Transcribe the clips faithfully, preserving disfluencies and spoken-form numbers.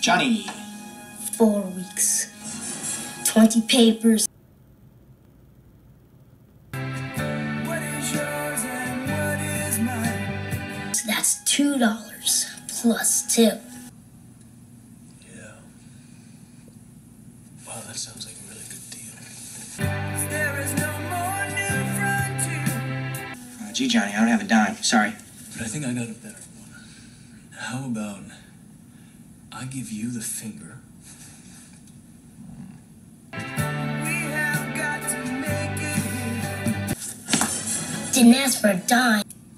Johnny. Four weeks. Twenty papers. What is yours and what is mine? So that's two dollars plus tip. Yeah. Wow, that sounds like a really good deal. There is no more new frontier. Uh, gee, Johnny, I don't have a dime. Sorry. But I think I got a better one. How about I give you the finger? We have got to make it here. Didn't ask for a dime.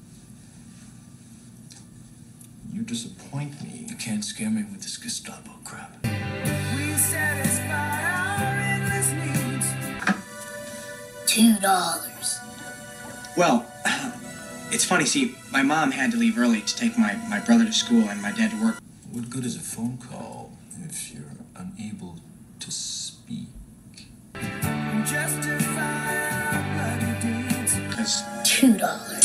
You disappoint me. You can't scare me with this Gestapo crap. We satisfy our endless needs. Two dollars. Well, it's funny, see, my mom had to leave early to take my, my brother to school and my dad to work. What good is a phone call if you're unable to speak? Justify our bloody deeds. Because Two dollars.